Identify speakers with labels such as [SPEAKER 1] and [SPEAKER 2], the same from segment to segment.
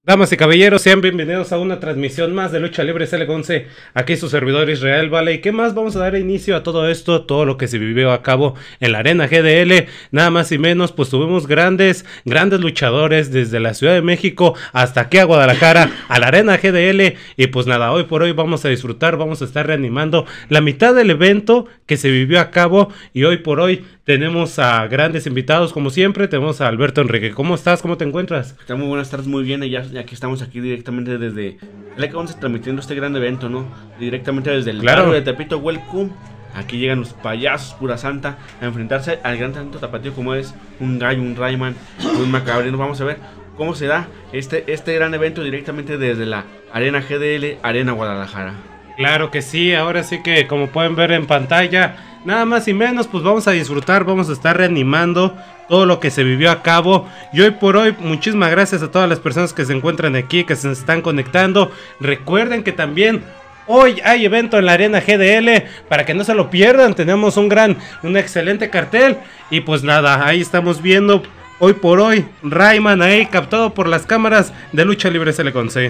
[SPEAKER 1] Damas y caballeros, sean bienvenidos a una transmisión más de Lucha Libre CL11. Aquí su servidor Israel Vale. ¿Y qué más? Vamos a dar inicio a todo esto, todo lo que se vivió a cabo en la Arena GDL. Nada más y menos, pues tuvimos grandes luchadores desde la Ciudad de México hasta aquí a Guadalajara, a la Arena GDL. Y pues nada, hoy por hoy vamos a disfrutar, vamos a estar reanimando la mitad del evento que se vivió a cabo. Y hoy por hoy tenemos a grandes invitados, como siempre. Tenemos a Alberto Enrique. ¿Cómo estás? ¿Cómo te encuentras?
[SPEAKER 2] Está muy buenas tardes, muy bien. Ya que estamos aquí directamente desde el que vamos transmitiendo este gran evento, ¿no? Directamente desde el barrio de Tepito, welcome. Aquí llegan los payasos pura santa a enfrentarse al gran talento tapatío como es un Gallo, un Rayman, un Macabre. Nos vamos a ver cómo se da este gran evento directamente desde la Arena GDL, Arena Guadalajara.
[SPEAKER 1] Claro que sí, ahora sí que como pueden ver en pantalla, nada más y menos, pues vamos a disfrutar, vamos a estar reanimando todo lo que se vivió a cabo. Y hoy por hoy, muchísimas gracias a todas las personas que se encuentran aquí, que se están conectando. Recuerden que también hoy hay evento en la Arena GDL, para que no se lo pierdan. Tenemos un excelente cartel. Y pues nada, ahí estamos viendo hoy por hoy Rayman ahí captado por las cámaras de Lucha Libre CL11.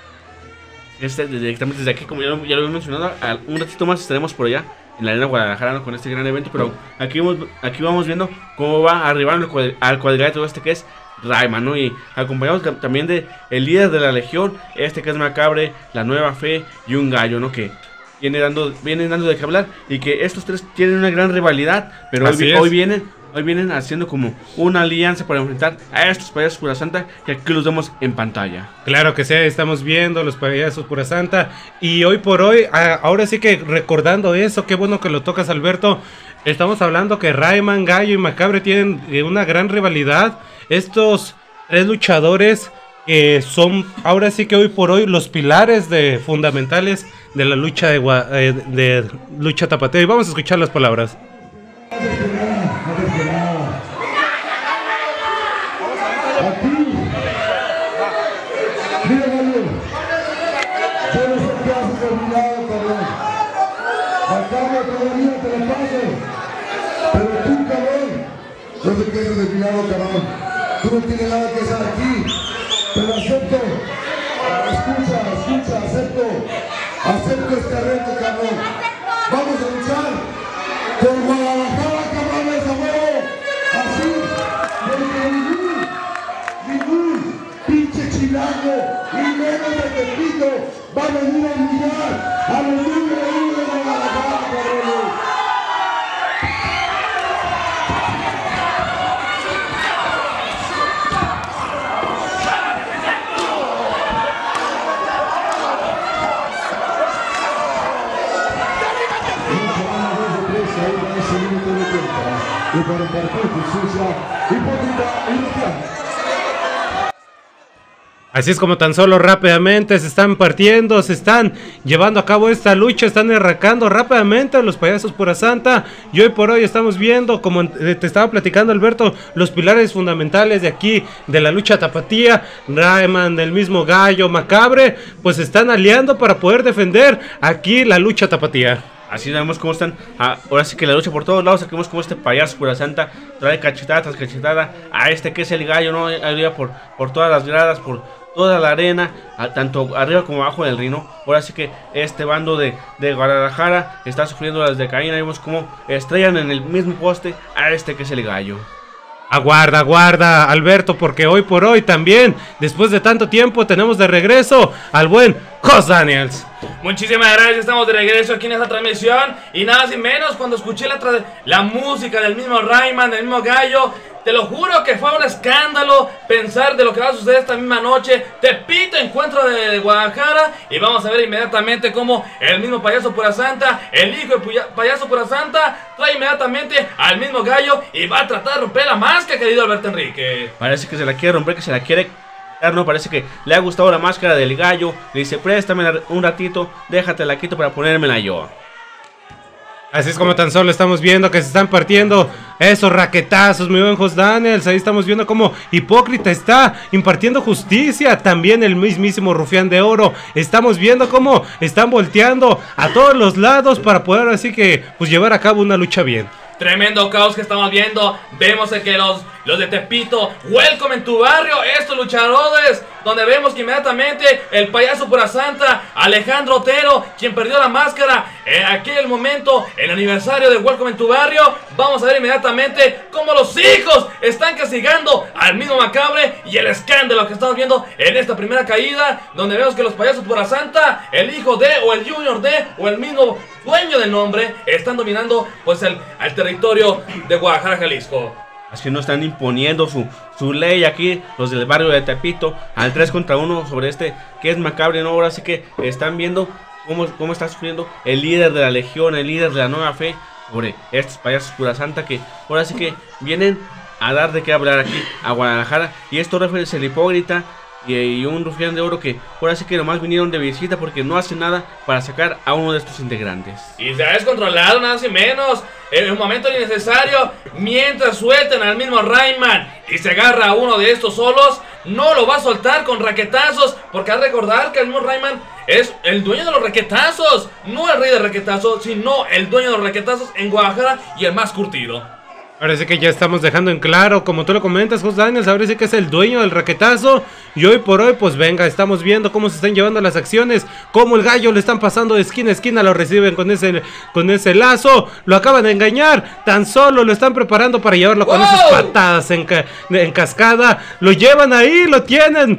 [SPEAKER 2] Directamente desde aquí, como ya lo hemos mencionado, un ratito más estaremos por allá en la Arena Guadalajara, ¿no? Con este gran evento, pero aquí vamos viendo cómo va arribando al cuadrilátero este que es Rayman, ¿no? Y acompañados también de el líder de la Legión, este que es Macabre, la Nueva Fe y un Gallo, ¿no? Que vienen dando de qué hablar, y que estos tres tienen una gran rivalidad, pero hoy vienen haciendo como una alianza para enfrentar a estos payasos pura santa, que aquí los vemos en pantalla.
[SPEAKER 1] Claro que sí, estamos viendo los payasos pura santa. Y hoy por hoy, ahora sí que recordando eso, qué bueno que lo tocas, Alberto. Estamos hablando que Rayman, Gallo y Macabre tienen una gran rivalidad. Estos tres luchadores son ahora sí que hoy por hoy los pilares fundamentales de la lucha de lucha tapateo. Y vamos a escuchar las palabras.
[SPEAKER 3] No te quedes depilado, cabrón. Tú no tienes nada que hacer aquí. Pero acepto. Escucha, acepto este reto, cabrón. Vamos a luchar por Guadalajara, cabrones, a huevo. Así, porque ningún pinche chilango y menos de Tepito va a venir a humillar a los número uno de Guadalajara, cabrones.
[SPEAKER 1] Así es como tan solo rápidamente se están partiendo, se están llevando a cabo esta lucha, están arrancando rápidamente a los payasos pura santa. Y hoy por hoy estamos viendo, como te estaba platicando, Alberto, los pilares fundamentales de aquí, de la lucha tapatía. Rayman, el mismo Gallo, Macabre, pues se están aliando para poder defender aquí la lucha tapatía.
[SPEAKER 2] Así vemos cómo están, ahora sí que la lucha por todos lados. Aquí vemos cómo este payaso pura santa trae cachetada tras cachetada a este que es el Gallo, ¿no? Arriba por todas las gradas, por toda la arena, tanto arriba como abajo del ring. Ahora sí que este bando de Guadalajara está sufriendo las de Caína. Vemos cómo estrellan en el mismo poste a este que es el Gallo.
[SPEAKER 1] Aguarda, Alberto, porque hoy por hoy también, después de tanto tiempo, tenemos de regreso al buen Jos Daniels.
[SPEAKER 4] Muchísimas gracias, estamos de regreso aquí en esta transmisión. Y nada sin menos, cuando escuché la música del mismo Rayman, del mismo Gallo, te lo juro que fue un escándalo pensar de lo que va a suceder esta misma noche. Tepito, encuentro de Guadalajara, y vamos a ver inmediatamente cómo el mismo payaso pura santa, el hijo de payaso pura santa, trae inmediatamente al mismo Gallo y va a tratar de romper la máscara, querido Alberto Enrique.
[SPEAKER 2] Parece que se la quiere romper, que se la quiere quitar, ¿no? Parece que le ha gustado la máscara del Gallo. Le dice, préstamela un ratito, déjate la quito para ponérmela yo.
[SPEAKER 1] Así es como tan solo estamos viendo que se están partiendo esos raquetazos, mi buen Jos Daniels. Ahí estamos viendo cómo Hipócrita está impartiendo justicia. También el mismísimo Rufián de Oro. Estamos viendo cómo están volteando a todos los lados para poder así que pues llevar a cabo una lucha bien.
[SPEAKER 4] Tremendo caos que estamos viendo. Vemos que los de Tepito, welcome en tu barrio. Estos luchadores donde vemos que inmediatamente el payaso pura santa Alejandro Otero, quien perdió la máscara en aquel momento, el aniversario de Welcome en tu Barrio, vamos a ver inmediatamente cómo los hijos están castigando al mismo Macabre y el escándalo que estamos viendo en esta primera caída, donde vemos que los payasos pura santa, el hijo de o el junior de o el mismo dueño del nombre, están dominando pues el territorio de Guadalajara, Jalisco.
[SPEAKER 2] Así no están imponiendo su ley aquí, los del barrio de Tepito, al 3 contra 1 sobre este que es Macabre, ¿no? Ahora sí que están viendo cómo está sufriendo el líder de la Legión, el líder de la Nueva Fe, sobre estos payasos pura santa que ahora sí que vienen a dar de qué hablar aquí a Guadalajara. Y esto refiere el hipócrita y un rufián de oro que ahora sí que nomás vinieron de visita porque no hacen nada para sacar a uno de estos integrantes.
[SPEAKER 4] Y se ha descontrolado nada más y menos en un momento innecesario, mientras suelten al mismo Rayman y se agarra a uno de estos solos, no lo va a soltar con raquetazos, porque hay que recordar que el mismo Rayman es el dueño de los raquetazos, no el rey de raquetazos, sino el dueño de los raquetazos en Guadalajara y el más curtido.
[SPEAKER 1] Parece que ya estamos dejando en claro, como tú lo comentas, Jos Daniels, ahora sí que es el dueño del raquetazo. Y hoy por hoy, pues venga, estamos viendo cómo se están llevando las acciones, cómo el gallo le están pasando de esquina a esquina, lo reciben con ese lazo, lo acaban de engañar, tan solo lo están preparando para llevarlo con esas patadas en cascada, lo llevan ahí, lo tienen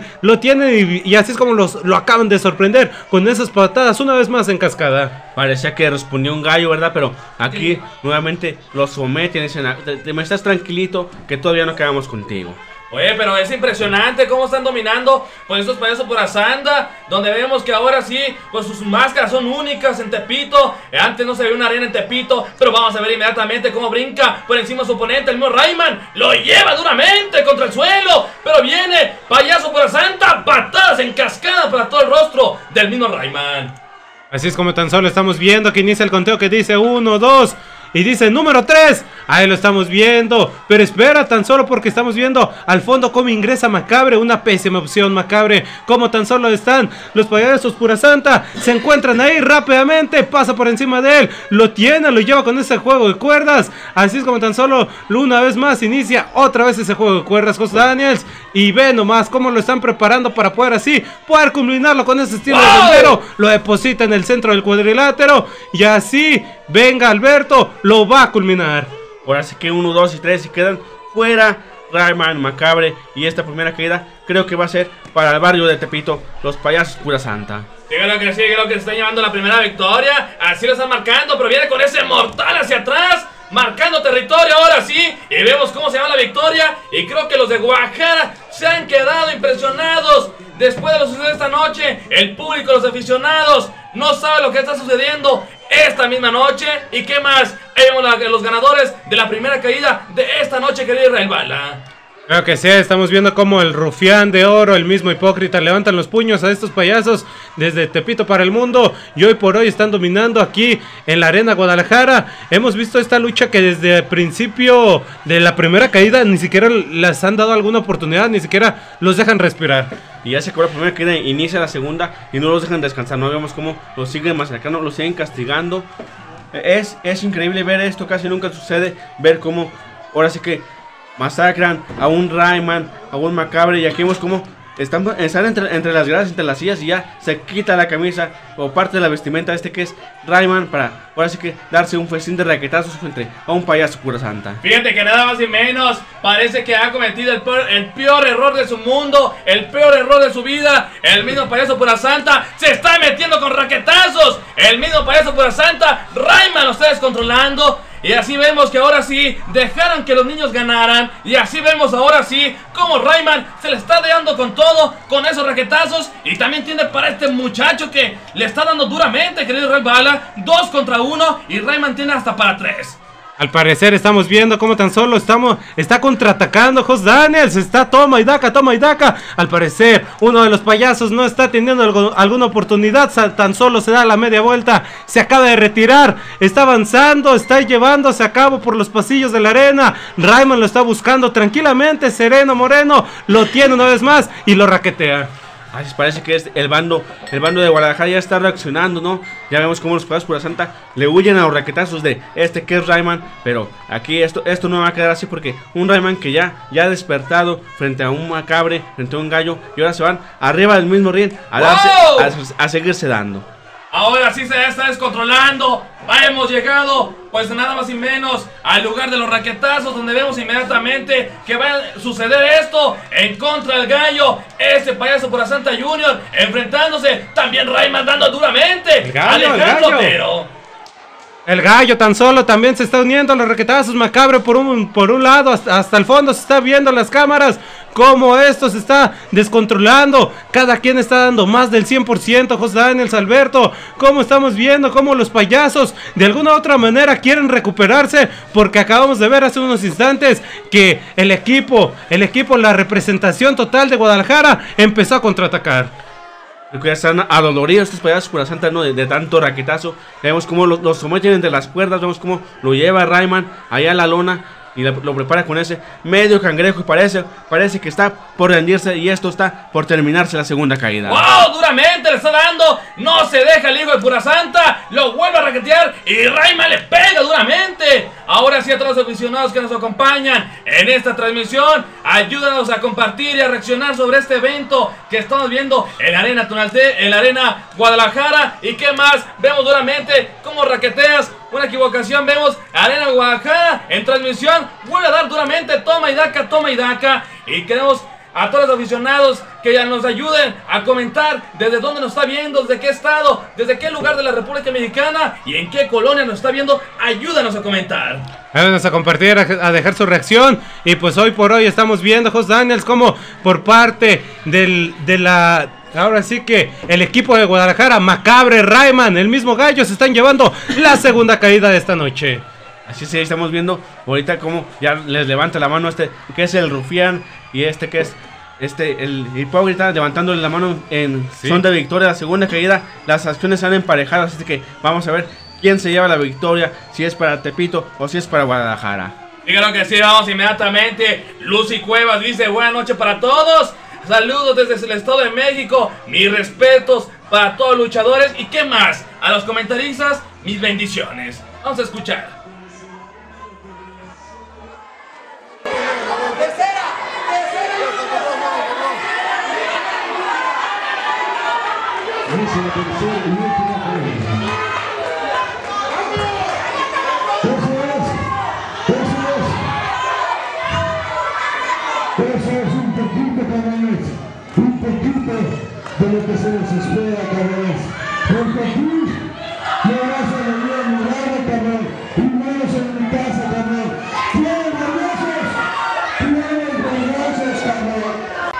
[SPEAKER 1] y así es como lo acaban de sorprender con esas patadas una vez más en cascada.
[SPEAKER 2] Parecía que respondió un gallo, ¿verdad? Pero aquí nuevamente lo someten y dicen, me estás tranquilito que todavía no acabamos contigo.
[SPEAKER 4] Oye, pero es impresionante cómo están dominando pues estos payasos pura santa, donde vemos que ahora sí, pues sus máscaras son únicas en Tepito. Antes no se veía una arena en Tepito, pero vamos a ver inmediatamente cómo brinca por encima de su oponente, el mismo Rayman, lo lleva duramente contra el suelo, pero viene payaso pura santa, patadas en cascada para todo el rostro del mismo Rayman.
[SPEAKER 1] Así es como tan solo estamos viendo que inicia el conteo que dice 1, 2... y dice número 3, ahí lo estamos viendo, pero espera tan solo porque estamos viendo al fondo cómo ingresa Macabre, una pésima opción Macabre, como tan solo están los payasos pura santa, se encuentran ahí rápidamente, pasa por encima de él, lo tiene, lo lleva con ese juego de cuerdas, así es como tan solo una vez más inicia otra vez ese juego de cuerdas, Jos Daniels, y ve nomás cómo lo están preparando para poder culminarlo con ese estilo de bombero, lo deposita en el centro del cuadrilátero, y así, venga Alberto, lo va a culminar.
[SPEAKER 2] Ahora sí que 1, 2 y 3 se quedan fuera Rayman, Macabre, y esta primera caída creo que va a ser para el barrio de Tepito, los payasos pura santa.
[SPEAKER 4] Sí, creo que se están llevando la primera victoria, así lo están marcando, pero viene con ese mortal hacia atrás, marcando territorio ahora sí, y vemos cómo se va la victoria, y creo que los de Guadalajara se han quedado impresionados después de lo sucedido esta noche. El público, los aficionados, no saben lo que está sucediendo esta misma noche. ¿Y qué más? Ahí vemos los ganadores de la primera caída de esta noche, querido Israel Bala.
[SPEAKER 1] Creo que sí, estamos viendo como el rufián de oro, el mismo hipócrita, levantan los puños a estos payasos desde Tepito para el mundo. Y hoy por hoy están dominando aquí en la arena Guadalajara. Hemos visto esta lucha que desde el principio de la primera caída ni siquiera les han dado alguna oportunidad, ni siquiera los dejan respirar.
[SPEAKER 2] Y ya se acabó la primera caída, inicia la segunda y no los dejan descansar. No vemos cómo los siguen masacrando, los siguen castigando. Es increíble ver esto, casi nunca sucede, ver cómo ahora sí que masacran a un Rayman, a un Macabre, y aquí vemos como están entre las gradas, entre las sillas, y ya se quita la camisa o parte de la vestimenta que es Rayman para ahora sí que darse un festín de raquetazos frente a un payaso pura santa.
[SPEAKER 4] Fíjate que nada más y menos parece que ha cometido el peor error de su mundo, el peor error de su vida. El mismo payaso pura santa se está metiendo con raquetazos, el mismo payaso pura santa, Rayman lo está descontrolando. Y así vemos que ahora sí dejaron que los niños ganaran. Y así vemos ahora sí como Rayman se le está dando con todo, con esos raquetazos. Y también tiene para este muchacho que le está dando duramente, querido Israel Bala, 2 contra 1. Y Rayman tiene hasta para 3.
[SPEAKER 1] Al parecer estamos viendo cómo tan solo está contraatacando Jos Daniels, está toma y daca. Al parecer uno de los payasos no está teniendo alguna oportunidad, tan solo se da la media vuelta, se acaba de retirar, está avanzando, está llevándose a cabo por los pasillos de la arena. Rayman lo está buscando tranquilamente, sereno, moreno, lo tiene una vez más y lo raquetea.
[SPEAKER 2] Así parece que es el bando de Guadalajara ya está reaccionando, ¿no? Ya vemos cómo los Pura Santa le huyen a los raquetazos de que es Rayman. Pero aquí esto no va a quedar así, porque un Rayman que ya ha despertado frente a un Macabre, frente a un Gallo, y ahora se van arriba del mismo ring a seguirse dando.
[SPEAKER 4] Ahora sí se está descontrolando. Hemos llegado, pues nada más y menos, al lugar de los raquetazos, donde vemos inmediatamente que va a suceder esto en contra del Gallo. Este payaso Pura Santa Junior enfrentándose. También Rayman dando duramente.
[SPEAKER 1] El Gallo,
[SPEAKER 4] Alejandro Otero.
[SPEAKER 1] El Gallo tan solo también se está uniendo a los raquetazos. Macabre por un lado, hasta el fondo se está viendo las cámaras cómo esto se está descontrolando. Cada quien está dando más del 100%. José Daniels, Alberto, como estamos viendo cómo los payasos de alguna u otra manera quieren recuperarse, porque acabamos de ver hace unos instantes que el equipo, la representación total de Guadalajara empezó a contraatacar.
[SPEAKER 2] Ya están adoloridos estos payasos Pura Santa, ¿no? De tanto raquetazo. Vemos cómo los someten entre las cuerdas. Vemos cómo lo lleva Rayman allá a la lona y lo prepara con ese medio cangrejo. Y parece que está por rendirse. Y esto está por terminarse la segunda caída.
[SPEAKER 4] ¡Wow! Duramente le está dando. No se deja el hijo de Pura Santa. Lo vuelve a raquetear. Y Rayman le pega duramente. Ahora sí, a todos los aficionados que nos acompañan en esta transmisión, ayúdanos a compartir y a reaccionar sobre este evento que estamos viendo en la Arena Tonalté, en la Arena Guadalajara. ¿Y qué más? Vemos duramente cómo raqueteas. Una equivocación, vemos Arena Guadalajara en transmisión. Vuelve a dar duramente, toma y daca. Y queremos a todos los aficionados que ya nos ayuden a comentar desde dónde nos está viendo, desde qué estado, desde qué lugar de la República Mexicana y en qué colonia nos está viendo. Ayúdanos a comentar.
[SPEAKER 1] Ayúdanos a compartir, a dejar su reacción. Y pues hoy por hoy estamos viendo, José Daniels, como por parte ahora sí que el equipo de Guadalajara, Macabre, Rayman, el mismo Gallo, se están llevando la segunda caída de esta noche.
[SPEAKER 2] Así sí, estamos viendo ahorita cómo ya les levanta la mano que es el Rufián, y que es el Hipócrita, levantándole la mano en son de victoria. La segunda caída, las acciones se han emparejado, así que vamos a ver quién se lleva la victoria, si es para Tepito o si es para Guadalajara.
[SPEAKER 4] Y creo que sí, vamos inmediatamente. Lucy Cuevas dice: buenas noches para todos. Saludos desde el Estado de México. Mis respetos para todos los luchadores. ¿Y qué más? A los comentaristas, mis bendiciones. Vamos a escuchar.
[SPEAKER 3] Eso es un poquito, cabrones, un poquito de lo que se les espera, cabrones, porque aquí no vas a venir a mi lado, cabrón, y menos en mi casa, cabrón. ¡Tienen nerviosos, cabrón!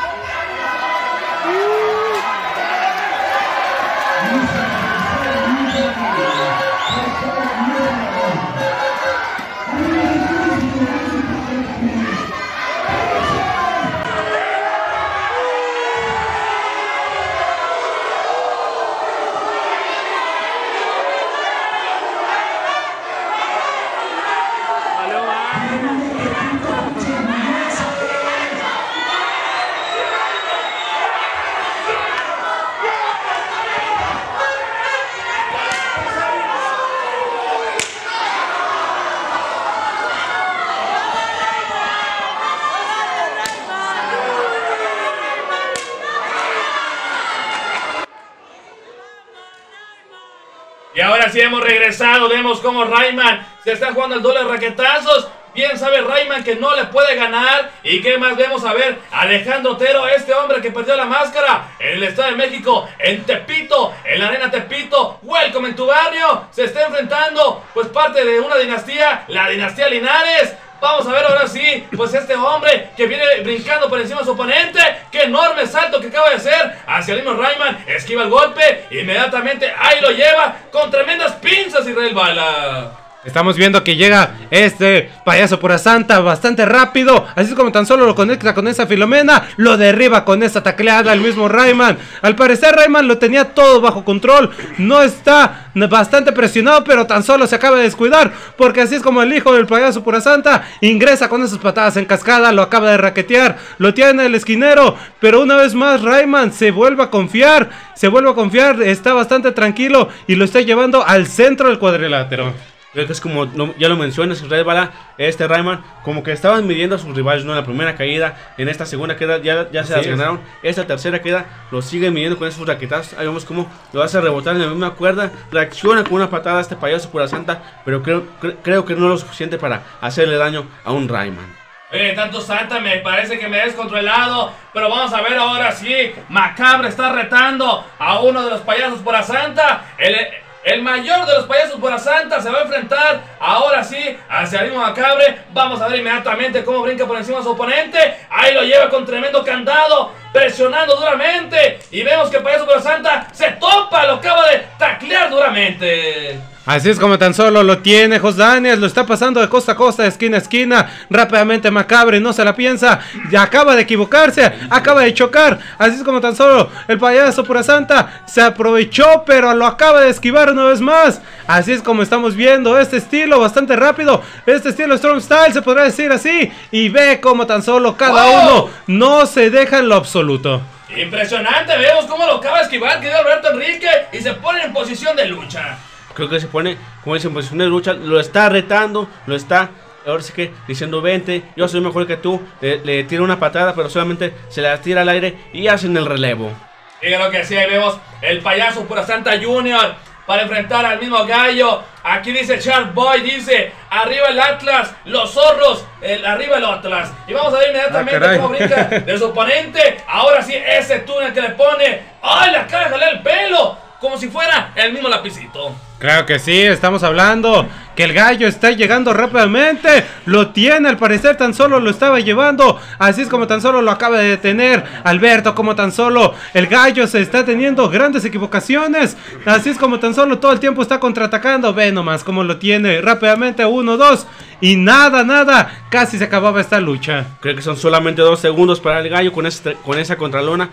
[SPEAKER 4] Y ahora sí hemos regresado, vemos cómo Rayman se está jugando el doble de raquetazos. Bien sabe Rayman que no le puede ganar. ¿Y qué más vemos? A ver, Alejandro Otero, este hombre que perdió la máscara en el Estado de México, en Tepito, en la Arena Tepito. Welcome en tu barrio. Se está enfrentando pues parte de una dinastía, la dinastía Linares. Vamos a ver ahora sí, pues este hombre que viene brincando por encima de su oponente. Qué enorme salto que acaba de hacer hacia el mismo Rayman. Esquiva el golpe, inmediatamente ahí lo lleva con tremendas pinzas Israel Bala.
[SPEAKER 1] Estamos viendo que llega este payaso pura santa bastante rápido. Así es como tan solo lo conecta con esa Filomena. Lo derriba con esa tacleada el mismo Rayman. Al parecer Rayman lo tenía todo bajo control. No está bastante presionado, pero tan solo se acaba de descuidar. Porque así es como el hijo del payaso pura santa ingresa con esas patadas en cascada. Lo acaba de raquetear. Lo tiene el esquinero. Pero una vez más Rayman se vuelve a confiar. Está bastante tranquilo y lo está llevando al centro del cuadrilátero.
[SPEAKER 2] Creo que es como, ya lo mencionas, Israel Bala, Rayman, como que estaban midiendo a sus rivales, ¿no? En la primera caída, en esta segunda caída ya se las ganaron. Esta tercera caída lo siguen midiendo con esos raquetazos. Ahí vemos cómo lo hace rebotar en la misma cuerda. Reacciona con una patada a este payaso pura santa, pero creo que no es lo suficiente para hacerle daño a un Rayman.
[SPEAKER 4] Tanto Santa me parece que me he descontrolado, pero vamos a ver ahora sí. Macabre está retando a uno de los payasos pura santa. El mayor de los payasos pura santa se va a enfrentar ahora sí hacia el mismo Macabre. Vamos a ver inmediatamente cómo brinca por encima de su oponente. Ahí lo lleva con tremendo candado, presionando duramente. Y vemos que el payaso pura santa se topa, lo acaba de taclear duramente.
[SPEAKER 1] Así es como tan solo lo tiene Jos Daniels, lo está pasando de costa a costa, de esquina a esquina. Rápidamente Macabre no se la piensa, ya acaba de equivocarse, acaba de chocar. Así es como tan solo el payaso pura santa se aprovechó, pero lo acaba de esquivar una vez más. Así es como estamos viendo este estilo bastante rápido, este estilo Strong Style se podrá decir así. Y ve como tan solo cada uno no se deja en lo absoluto.
[SPEAKER 4] Impresionante, vemos cómo lo acaba de esquivar, querido Alberto Enrique, y se pone en posición de lucha.
[SPEAKER 2] Creo que se pone, como dice, en posición de lucha, lo está retando, lo está, ahora sí que diciendo, vente, yo soy mejor que tú. Le tira una patada, pero solamente se la tira al aire y hacen el relevo.
[SPEAKER 4] Y creo que sí, ahí vemos el payaso pura santa Junior para enfrentar al mismo gallo. Aquí dice Shark Boy, dice, arriba el Atlas, los zorros, arriba el Atlas. Y vamos a ver inmediatamente cómo brinca de su oponente. Ahora sí, ese túnel que le pone, ¡ay! Le acaba de jalar el pelo, como si fuera el mismo lapicito.
[SPEAKER 1] Claro que sí, estamos hablando que el gallo está llegando rápidamente. Lo tiene, al parecer tan solo lo estaba llevando. Así es como tan solo lo acaba de detener Alberto, como tan solo el gallo se está teniendo grandes equivocaciones. Así es como tan solo todo el tiempo está contraatacando. Ve nomás como lo tiene rápidamente, 1, 2. Y nada, casi se acababa esta lucha.
[SPEAKER 2] Creo que son solamente 2 segundos para el gallo con esa contralona.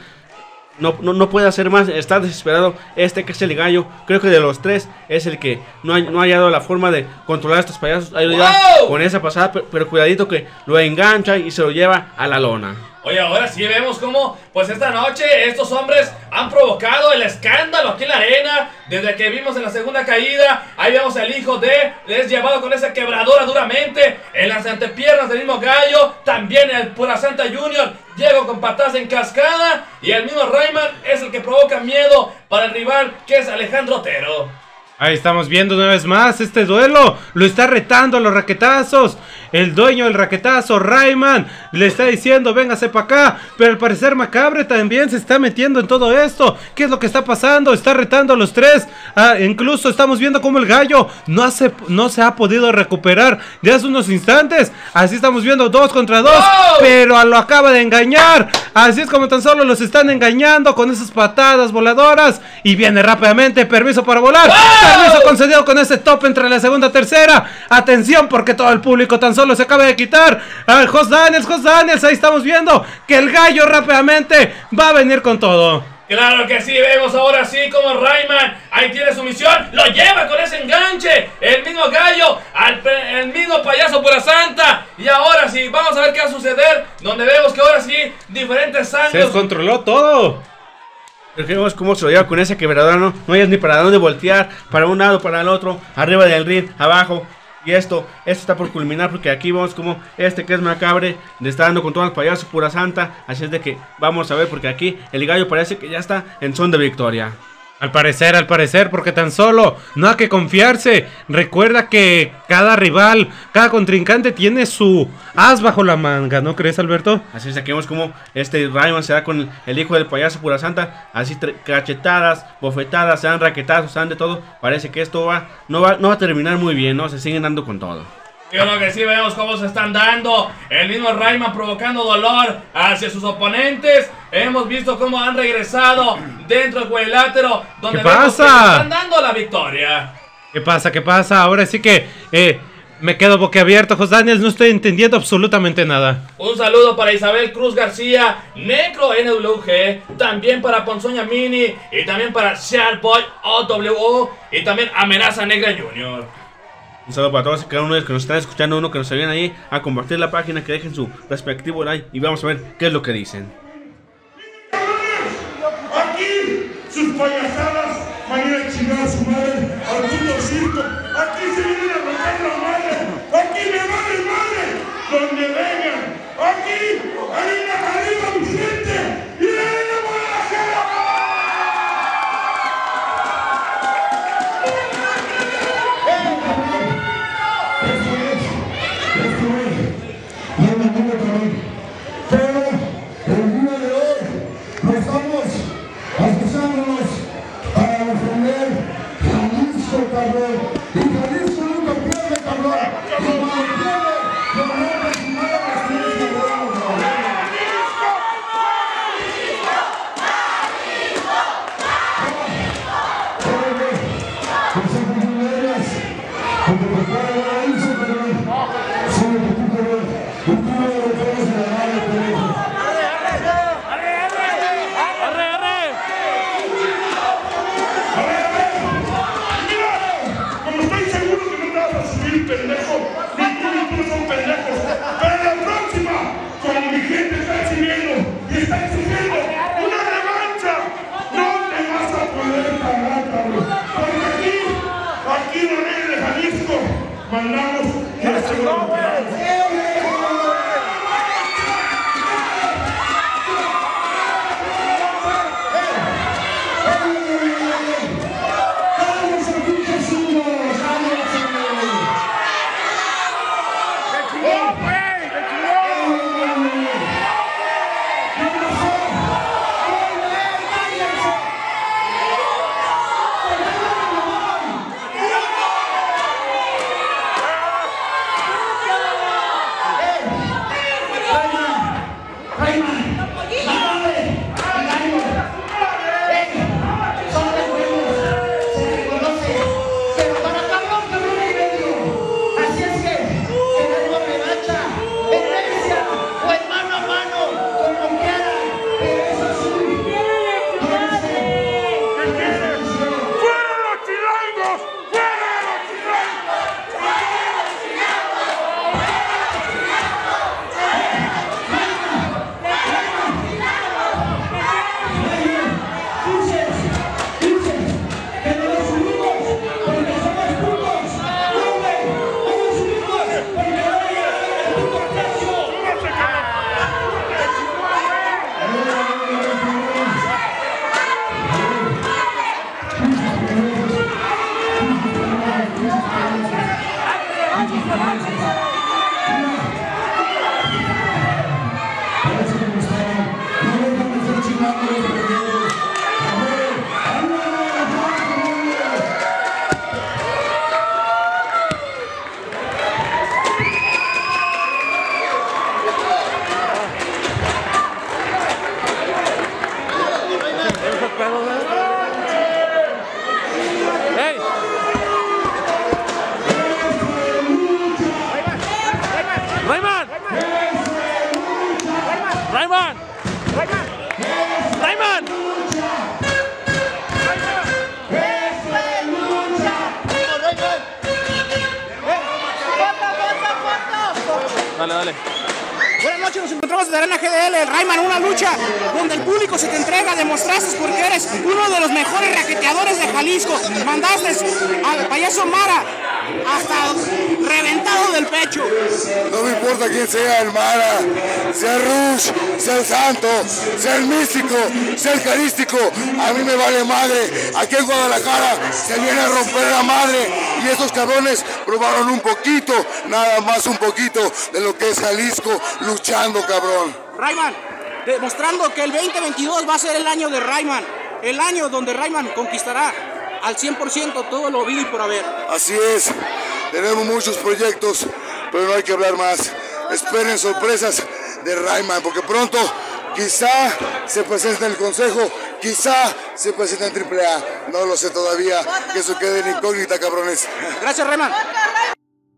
[SPEAKER 2] No puede hacer más, está desesperado. Que es el gallo, creo que de los 3 es el que no ha hallado la forma de controlar a estos payasos. Ahí lo lleva con esa pasada, pero cuidadito que lo engancha y se lo lleva a la lona.
[SPEAKER 4] Oye, ahora sí vemos cómo, pues esta noche estos hombres han provocado el escándalo aquí en la arena. Desde que vimos en la segunda caída, ahí vemos al hijo es llevado con esa quebradora duramente en las antepiernas del mismo gallo. También el pura santa Junior llega con patadas en cascada. Y el mismo Rayman es el que provoca miedo para el rival, que es Alejandro Otero.
[SPEAKER 1] Ahí estamos viendo una vez más este duelo. Lo está retando a los raquetazos. El dueño del raquetazo, Rayman, le está diciendo, véngase para acá. Pero al parecer Macabre también se está metiendo en todo esto. ¿Qué es lo que está pasando? Está retando a los 3. Incluso estamos viendo cómo el gallo no se ha podido recuperar de hace unos instantes. Así estamos viendo 2 contra 2. Pero lo acaba de engañar. Así es como tan solo los están engañando con esas patadas voladoras. Y viene rápidamente, permiso para volar. Permiso concedido con ese top entre la segunda y tercera. Atención, porque todo el público tan solo se acaba de quitar al Jos Daniels, ahí estamos viendo que el gallo rápidamente va a venir con todo.
[SPEAKER 4] Claro que sí, vemos ahora sí como Rayman, ahí tiene su misión, lo lleva con ese enganche, el mismo gallo, el mismo payaso pura santa. Y ahora sí, vamos a ver qué va a suceder, donde vemos que ahora sí, diferentes ángulos.
[SPEAKER 1] Se descontroló todo.
[SPEAKER 2] Pero que vemos cómo se lo lleva con esa quebradora, no hayas ni para dónde voltear, para un lado, para el otro, arriba del ring, abajo. Y esto está por culminar, porque aquí vemos como que es Macabre le está dando con todos los payasos pura santa. Así es de que vamos a ver, porque aquí el gallo parece que ya está en son de victoria.
[SPEAKER 1] Al parecer, porque tan solo no hay que confiarse. Recuerda que cada rival, cada contrincante tiene su as bajo la manga, ¿no crees, Alberto?
[SPEAKER 2] Así es, aquí vemos como Rayman se da con el hijo del payaso pura santa. Así cachetadas, bofetadas, se dan raquetazos, se dan de todo. Parece que esto no va a terminar muy bien, ¿no? Se siguen dando con todo.
[SPEAKER 4] Yo creo que sí, vemos cómo se están dando. El mismo Rayman provocando dolor hacia sus oponentes. Hemos visto cómo han regresado dentro del cuadrilátero, donde vemos que están dando la victoria.
[SPEAKER 1] ¿Qué pasa? Ahora sí que Me quedo boquiabierto, Jos Daniels, no estoy entendiendo absolutamente nada.
[SPEAKER 4] Un saludo para Isabel Cruz García, Necro NWG, también para Ponzoña Mini, y también para Sharkboy OWO, y también Amenaza Negra Junior.
[SPEAKER 2] Un saludo para todos y cada uno de los que nos están escuchando, uno que nos ayuden ahí a compartir la página, que dejen su respectivo like y vamos a ver qué es lo que dicen.
[SPEAKER 3] Aquí sus payasadas van a ir a chingar a su madre al puto circo. Aquí se vienen a romper la madre. Aquí me vale madre donde vengan. Aquí arena arriba mi gente y la arena Guadalajara. Pero el día de hoy no estamos escuchándonos para defender Jalisco, cabrón. Y Jalisco nunca pierde, cabrón. Y cuando pierde, lo rompe su madre las tienes que ver, cabrón. Pendejo, ni tú son pendejos, pero la próxima, como mi gente está exigiendo y está exigiendo una revancha, no te vas a poder cagar, cabrón, porque aquí los reyes de Jalisco mandamos que se
[SPEAKER 2] Dale.
[SPEAKER 5] Buenas noches, nos encontramos en la Arena GDL, el Rayman, una lucha donde el público se te entrega, demostraste porque eres uno de los mejores raqueteadores de Jalisco, mandaste al payaso Mara hasta reventado del pecho.
[SPEAKER 3] No me importa quién sea el Mara, sea Rush, sea el Santo, sea el Místico, sea el Carístico, a mí me vale madre. Aquí en Guadalajara se viene a romper la madre y estos cabrones probaron un poquito, nada más un poquito de lo que es Jalisco luchando, cabrón.
[SPEAKER 5] Rayman, demostrando que el 2022 va a ser el año de Rayman, el año donde Rayman conquistará al 100% todo lo habido y por haber.
[SPEAKER 3] Así es, tenemos muchos proyectos, pero no hay que hablar más. Esperen sorpresas de Rayman, porque pronto quizá se presente en el Consejo, quizá se presente en AAA. No lo sé todavía, que eso quede en incógnita, cabrones.
[SPEAKER 5] Gracias, Rayman.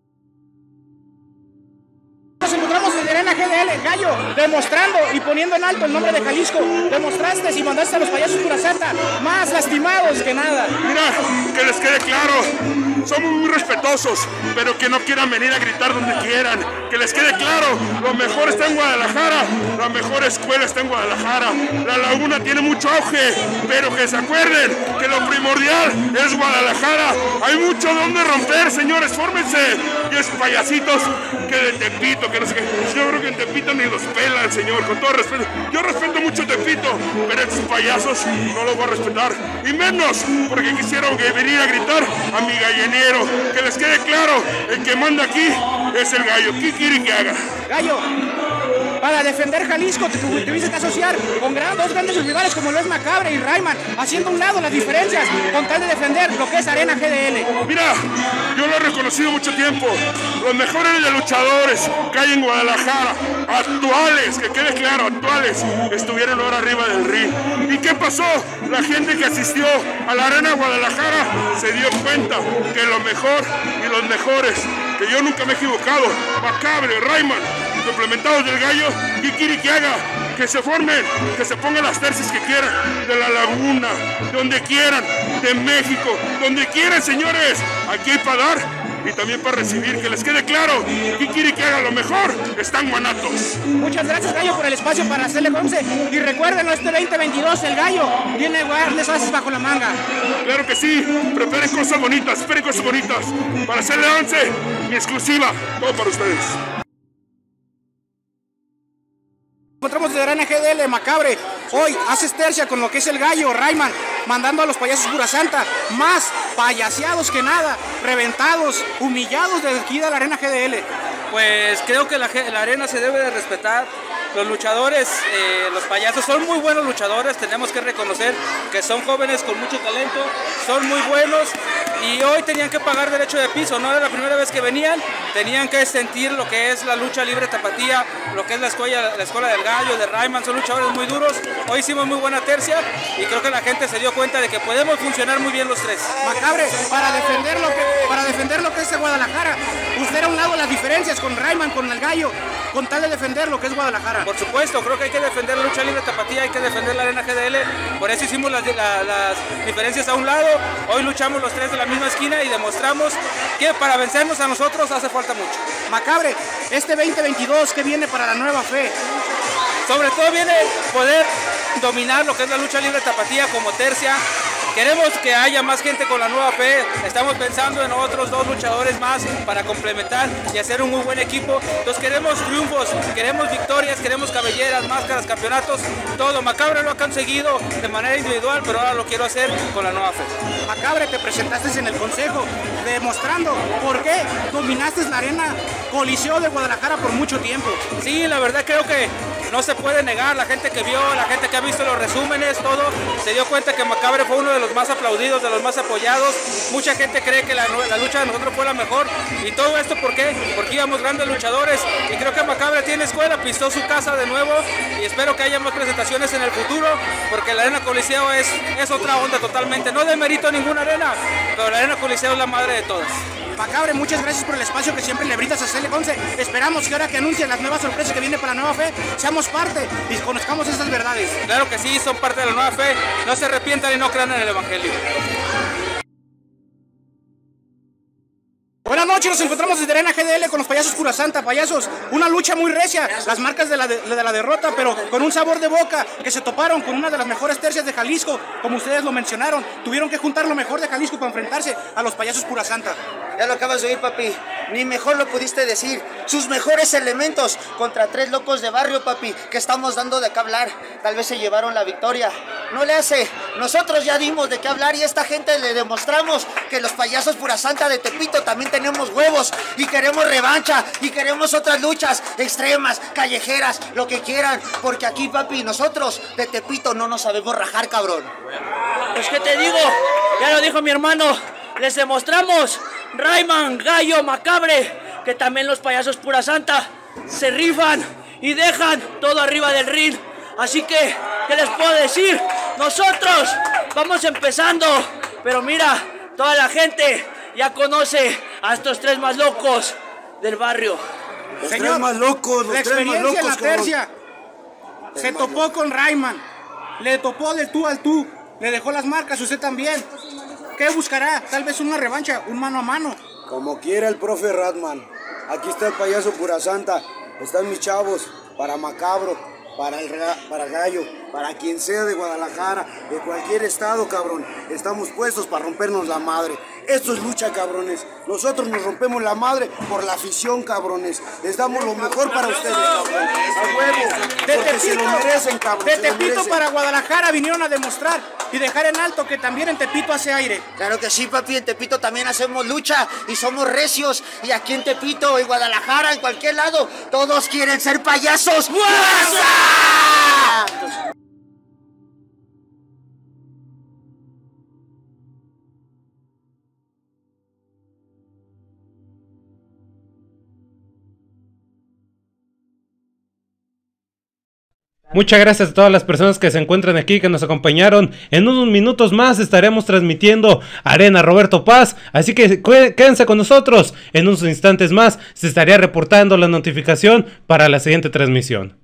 [SPEAKER 5] Nos encontramos en la Arena GDL, Gallo, demostrando y poniendo en alto el nombre de Jalisco. Demostraste y mandaste a los payasos pura santa más lastimados que nada.
[SPEAKER 3] Mira, que les quede claro, somos muy respetuosos, pero que no quieran venir a gritar donde quieran. Que les quede claro, lo mejor está en Guadalajara, la mejor escuela está en Guadalajara. La Laguna tiene mucho auge, pero que se acuerden que lo primordial es Guadalajara. Hay mucho donde romper, señores, fórmense. Y es payasitos que de Tepito, que no sé qué. Yo creo que en Tepito ni los pelan, señor, con todo respeto. Yo respeto mucho Tepito, pero estos payasos no los voy a respetar. Y menos porque quisieron venir a gritar a mi gallinero. Que les quede claro, el que manda aquí es el Gallo. ¿Qué quieren que haga?
[SPEAKER 5] Gallo, para defender Jalisco te tuviste que asociar con dos grandes rivales como lo es Macabre y Rayman, haciendo a un lado las diferencias con tal de defender lo que es Arena GDL.
[SPEAKER 3] Mira, yo lo he reconocido mucho tiempo. Los mejores de luchadores que hay en Guadalajara, actuales, que quede claro, actuales, estuvieron ahora arriba del ring. ¿Y qué pasó? La gente que asistió a la Arena Guadalajara se dio cuenta que lo mejor y los mejores, que yo nunca me he equivocado, Macabre, Rayman, complementados del Gallo, ¿qué quiere que haga? Que se formen, que se pongan las tercias que quieran, de la Laguna, donde quieran, de México, donde quieran, señores. Aquí hay para dar y también para recibir, que les quede claro. ¿Qué quiere que haga? Lo mejor están Guanatos.
[SPEAKER 5] Muchas gracias, Gallo, por el espacio para hacerle 11. Y recuerden, este 2022 el Gallo tiene grandes ases bajo la manga.
[SPEAKER 3] Claro que sí, preparen cosas bonitas, esperen cosas bonitas para hacerle 11 y exclusiva, todo para ustedes.
[SPEAKER 5] Encontramos de Arena GDL, Macabre. Hoy haces tercia con lo que es el Gallo, Rayman, mandando a los payasos pura santa, más payaseados que nada, reventados, humillados desde aquí de la Arena GDL.
[SPEAKER 6] Pues creo que la arena se debe de respetar. Los luchadores, los payasos son muy buenos luchadores, tenemos que reconocer que son jóvenes con mucho talento, son muy buenos y hoy tenían que pagar derecho de piso, no era la primera vez que venían, tenían que sentir lo que es la lucha libre tapatía, lo que es la escuela del Gallo, de Rayman, son luchadores muy duros. Hoy hicimos muy buena tercia y creo que la gente se dio cuenta de que podemos funcionar muy bien los tres.
[SPEAKER 5] Macabre, para defender lo que es Guadalajara, usted a un lado las diferencias con Rayman, con el Gallo, con tal de defender lo que es Guadalajara.
[SPEAKER 6] Por supuesto, creo que hay que defender la lucha libre tapatía, hay que defender la Arena GDL, por eso hicimos las diferencias a un lado. Hoy luchamos los tres de la misma esquina y demostramos que para vencernos a nosotros hace falta mucho.
[SPEAKER 5] Macabre, este 2022 que viene para la nueva fe.
[SPEAKER 6] Sobre todo viene poder dominar lo que es la lucha libre tapatía como tercia. Queremos que haya más gente con la nueva fe. Estamos pensando en otros dos luchadores más para complementar y hacer un muy buen equipo. Entonces queremos triunfos, queremos victorias, queremos cabelleras, máscaras, campeonatos, todo. Macabre lo ha conseguido de manera individual, pero ahora lo quiero hacer con la nueva fe.
[SPEAKER 5] Macabre, te presentaste en el consejo demostrando por qué dominaste la Arena Coliseo de Guadalajara por mucho tiempo.
[SPEAKER 6] Sí, la verdad creo que no se puede negar, la gente que vio, la gente que ha visto los resúmenes, todo, se dio cuenta que Macabre fue uno de los más aplaudidos, de los más apoyados. Mucha gente cree que la lucha de nosotros fue la mejor. Y todo esto, ¿por qué? Porque íbamos grandes luchadores. Y creo que Macabre tiene escuela, pistó su casa de nuevo. Y espero que haya más presentaciones en el futuro, porque la Arena Coliseo es otra onda totalmente. No demerito ninguna arena, pero la Arena Coliseo es la madre de todas.
[SPEAKER 5] Macabre, muchas gracias por el espacio que siempre le brindas a CL11. Esperamos que ahora que anuncien las nuevas sorpresas que vienen para la nueva fe, seamos parte y conozcamos esas verdades.
[SPEAKER 6] Claro que sí, son parte de la nueva fe. No se arrepientan y no crean en el Evangelio.
[SPEAKER 5] Buenas noches, nos encontramos desde Arena GDL con los payasos pura santa. Payasos, una lucha muy recia, las marcas de la derrota, pero con un sabor de boca, que se toparon con una de las mejores tercias de Jalisco, como ustedes lo mencionaron. Tuvieron que juntar lo mejor de Jalisco para enfrentarse a los payasos pura santa.
[SPEAKER 7] Ya lo acabas de oír, papi. Ni mejor lo pudiste decir. Sus mejores elementos contra tres locos de barrio, papi, que estamos dando de qué hablar. Tal vez se llevaron la victoria. No le hace. Nosotros ya dimos de qué hablar y a esta gente le demostramos que los payasos pura santa de Tepito también tenemos huevos y queremos revancha y queremos otras luchas extremas, callejeras, lo que quieran. Porque aquí, papi, nosotros de Tepito no nos sabemos rajar, cabrón.
[SPEAKER 8] Pues, ¿qué te digo? Ya lo dijo mi hermano. Les demostramos, Rayman, Gallo, Macabre, que también los payasos pura santa se rifan y dejan todo arriba del ring. Así que, ¿qué les puedo decir? Nosotros vamos empezando, pero mira, toda la gente ya conoce a estos tres más locos del barrio.
[SPEAKER 5] Señor,
[SPEAKER 3] más locos,
[SPEAKER 5] la experiencia en la tercia. Se topó con Rayman. Le topó del tú al tú. Le dejó las marcas, usted también. ¿Qué buscará? Tal vez una revancha, un mano a mano.
[SPEAKER 3] Como quiera el profe Ratman. Aquí está el payaso Pura Santa. Están mis chavos. Para Macabro, para Gallo, para quien sea de Guadalajara, de cualquier estado, cabrón. Estamos puestos para rompernos la madre. Esto es lucha, cabrones. Nosotros nos rompemos la madre por la afición, cabrones. Les damos lo mejor para ustedes, cabrones. A huevo. Porque se lo merecen, cabrón.
[SPEAKER 5] De Tepito para Guadalajara vinieron a demostrar y dejar en alto que también en Tepito hace aire.
[SPEAKER 7] Claro que sí, papi, en Tepito también hacemos lucha y somos recios. Y aquí en Tepito, en Guadalajara, en cualquier lado, todos quieren ser payasos. ¡Guasa!
[SPEAKER 1] Muchas gracias a todas las personas que se encuentran aquí, que nos acompañaron. En unos minutos más estaremos transmitiendo Arena Roberto Paz, así que quédense con nosotros. En unos instantes más se estaría reportando la notificación para la siguiente transmisión.